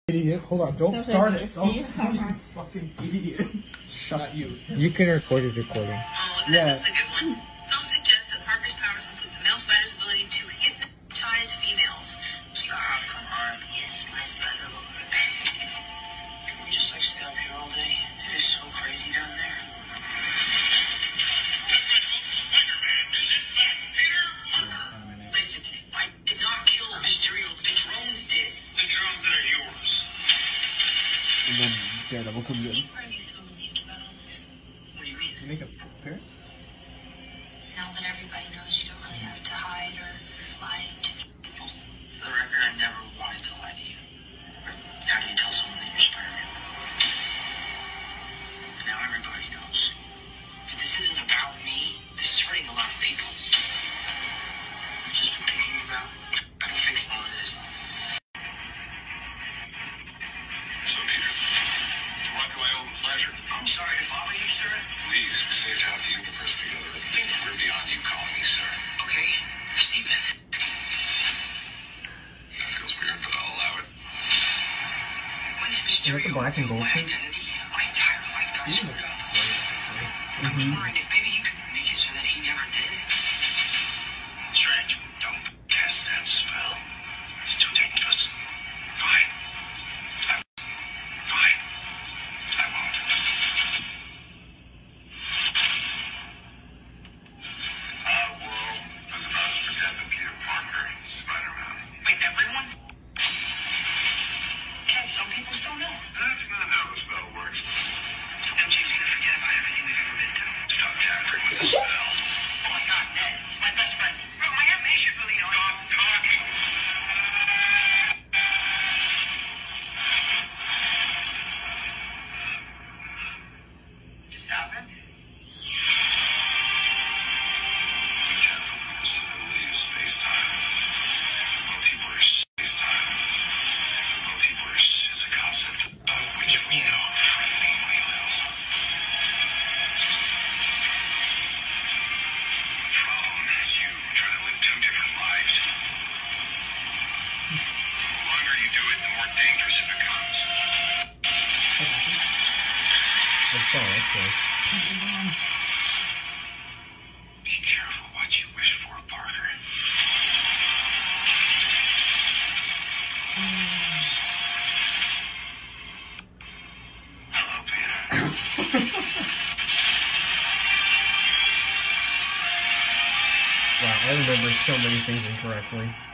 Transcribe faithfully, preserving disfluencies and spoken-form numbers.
Idiot. Hold on, don't That's start like it. Don't you. start it, you fucking idiot. Shut you. You can record his recording. Oh, Yeah. this is a good one. Some suggest that Parker's powers include the male spider's ability to hypnotize females. Stop, come on. Yes, my spider lord. Can we just like stay up here all day? It is so crazy down there. Spider-Man is in fact Peter Parker. Listen, I did not kill Mysterio. The drones did. The drones that are yours. And then Daredevil comes in. Where have you so relieved about all this? What do you mean? You make a appearance? Now that everybody knows you don't really have to hide or lie to people. For the record, I never wanted to lie to you. How do you tell someone that you're Spider-Man? And now everybody knows. But this isn't about me. This is hurting a lot of people. I've just been thinking about how to fix all of this. So, Peter, what do I owe the pleasure? I'm sorry to bother you, sir. Please, we saved half the universe together. We're beyond you calling me sir. Okay, Stephen. That feels weird, but I'll allow it. When did Is that the Mysterio black and reveal gold my suit? identity? My entire life got screwed up. I'm Mm-hmm. wondering if maybe you could make it so that he never did. Strange. Don't cast that spell. It's too dangerous. Fine. I, fine. I won't. Our world is about to forget that Peter Parker is Spider-Man. Wait, everyone? Can some people still know? That's not how the spell works. M J's gonna forget about everything we've ever been through. Stop tampering with the spell. Oh my god, Ned. He's my best friend. Bro, my Aunt May should really know. Stop talking. Just happened? We tamper with the stability of space-time. Multiverse space-time. Multiverse is a concept of which we know friendly little. The problem is you try to live two different lives. The longer you do it, the more dangerous it becomes. That's all, that's good. Be careful what you wish for, Parker. Hello, Peter. Wow, I remember so many things incorrectly.